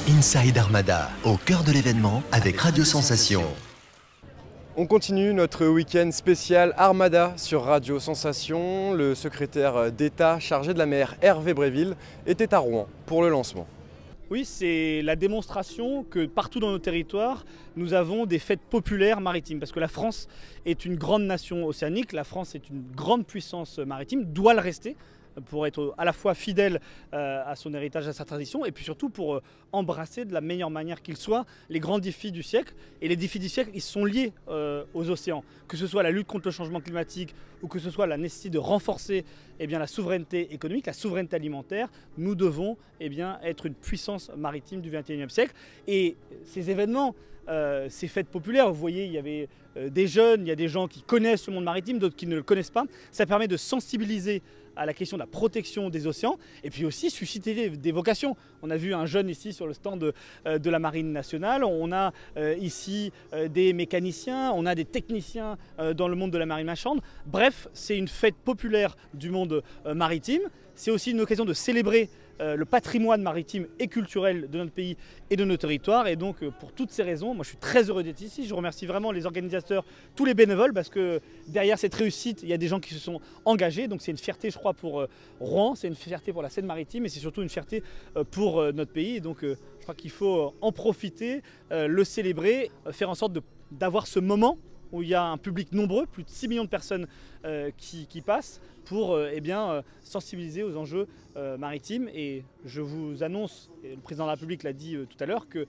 Inside Armada, au cœur de l'événement avec Radio Sensation. On continue notre week-end spécial Armada sur Radio Sensation. Le secrétaire d'État chargé de la mer, Hervé Bréville, était à Rouen pour le lancement. Oui, c'est la démonstration que partout dans nos territoires, nous avons des fêtes populaires maritimes. Parce que la France est une grande nation océanique, la France est une grande puissance maritime, doit le rester, pour être à la fois fidèle à son héritage, à sa tradition, et puis surtout pour embrasser de la meilleure manière qu'il soit les grands défis du siècle. Et les défis du siècle, ils sont liés aux océans. Que ce soit la lutte contre le changement climatique ou que ce soit la nécessité de renforcer la souveraineté économique, la souveraineté alimentaire, nous devons être une puissance maritime du XXIe siècle. Et ces événements, ces fêtes populaires, vous voyez, il y avait des jeunes, il y a des gens qui connaissent le monde maritime, d'autres qui ne le connaissent pas. Ça permet de sensibiliser à la question de la protection des océans et puis aussi susciter des vocations. On a vu un jeune ici sur le stand de la Marine nationale, on a ici des mécaniciens, on a des techniciens dans le monde de la marine marchande. Bref, c'est une fête populaire du monde maritime. C'est aussi une occasion de célébrer le patrimoine maritime et culturel de notre pays et de nos territoires. Et donc pour toutes ces raisons, moi je suis très heureux d'être ici. Je remercie vraiment les organisateurs, tous les bénévoles, parce que derrière cette réussite, il y a des gens qui se sont engagés. Donc c'est une fierté, je crois, pour Rouen, c'est une fierté pour la Seine-Maritime et c'est surtout une fierté pour notre pays. Et donc je crois qu'il faut en profiter, le célébrer, faire en sorte d'avoir ce moment où il y a un public nombreux, plus de 6 millions de personnes qui passent pour sensibiliser aux enjeux maritimes. Et je vous annonce, et le président de la République l'a dit tout à l'heure, que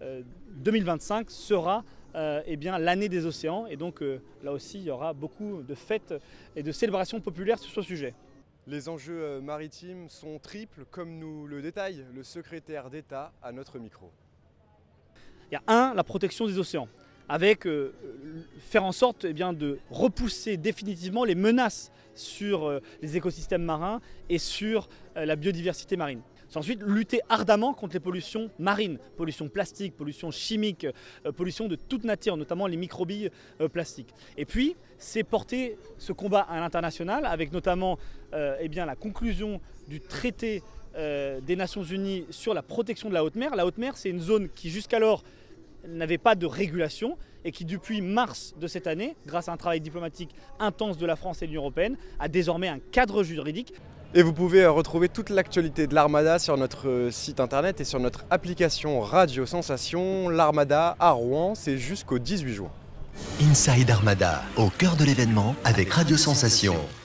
2025 sera l'année des océans. Et donc là aussi, il y aura beaucoup de fêtes et de célébrations populaires sur ce sujet. Les enjeux maritimes sont triples, comme nous le détaille le secrétaire d'État à notre micro. Il y a la protection des océans, avec faire en sorte de repousser définitivement les menaces sur les écosystèmes marins et sur la biodiversité marine. C'est ensuite lutter ardemment contre les pollutions marines, pollution plastique, pollution chimique, pollution de toute nature, notamment les microbilles plastiques. Et puis, c'est porter ce combat à l'international avec notamment la conclusion du traité des Nations Unies sur la protection de la haute mer. La haute mer, c'est une zone qui jusqu'alors n'avait pas de régulation et qui depuis mars de cette année, grâce à un travail diplomatique intense de la France et de l'Union européenne, a désormais un cadre juridique. Et vous pouvez retrouver toute l'actualité de l'Armada sur notre site internet et sur notre application Radio Sensation. L'Armada à Rouen, c'est jusqu'au 18 juin. Inside Armada, au cœur de l'événement avec Radio Sensation.